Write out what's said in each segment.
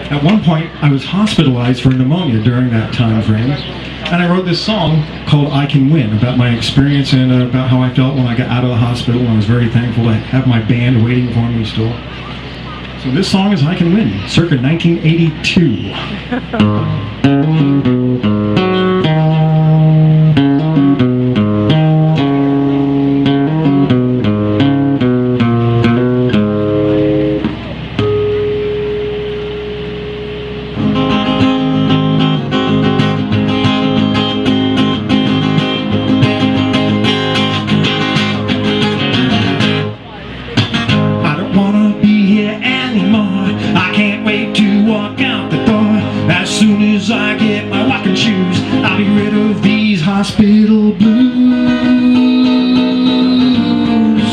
At one point, I was hospitalized for pneumonia during that time frame, and I wrote this song called I Can Win, about my experience and about how I felt when I got out of the hospital, and I was very thankful to have my band waiting for me still. So this song is I Can Win, circa 1982. I get my walking shoes, I'll be rid of these hospital blues.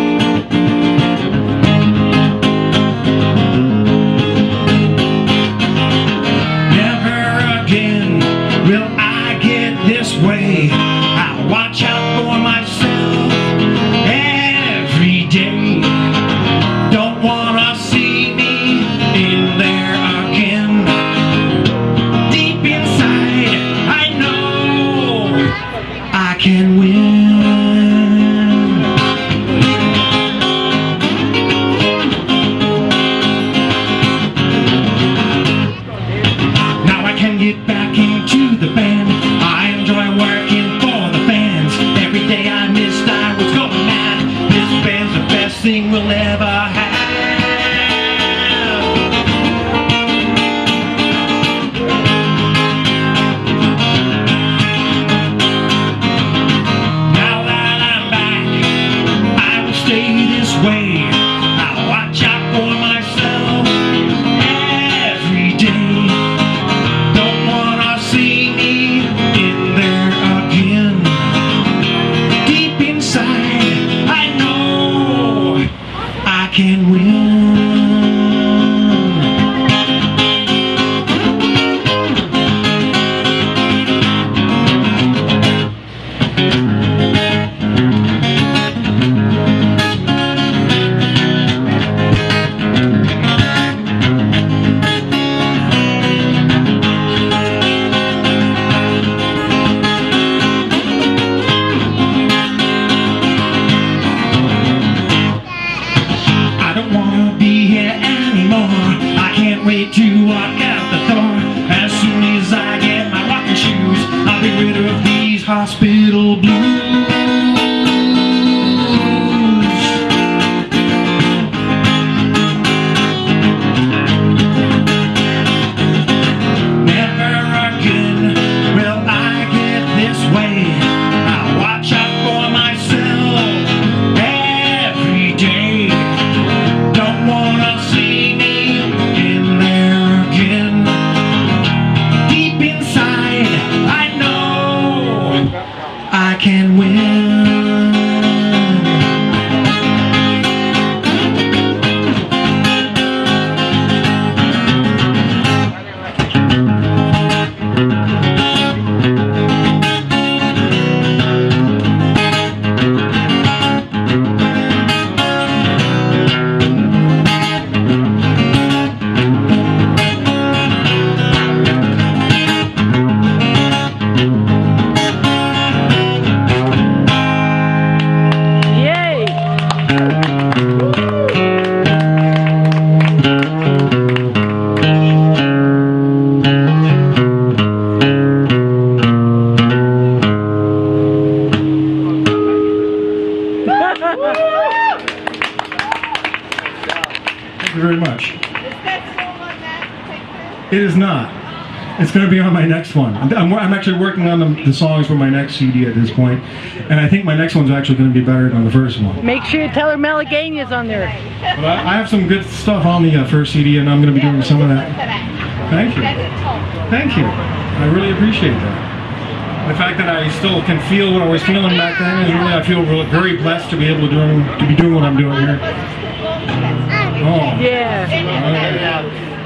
Never again will I get this way. I'll watch out for myself every day. Don't wanna see me in there again. I can win. Now I can get back into the band. I enjoy working for the fans. Every day I missed, I was going mad. This band's the best thing we'll ever have. I'll watch out for myself every day. Don't wanna see me in there again. Deep inside, I know I can win. Wait to walk out the door. As soon as I get my walking shoes, I'll be rid of these hospital blues. Never again will I get this way. I'll watch out for myself every day. Don't wanna see me I can win. Thank you very much. Is that still on that picture? It is not. It's going to be on my next one. I'm actually working on the songs for my next CD at this point, and I think my next one's actually going to be better than the first one. Make sure you tell her Malagania's on there. But I have some good stuff on the first CD, and I'm going to be doing some of that. Thank you. Thank you. I really appreciate that. The fact that I still can feel what I was feeling back then is really, I feel really, very blessed to be able to be doing what I'm doing here. Oh. Yeah. Okay.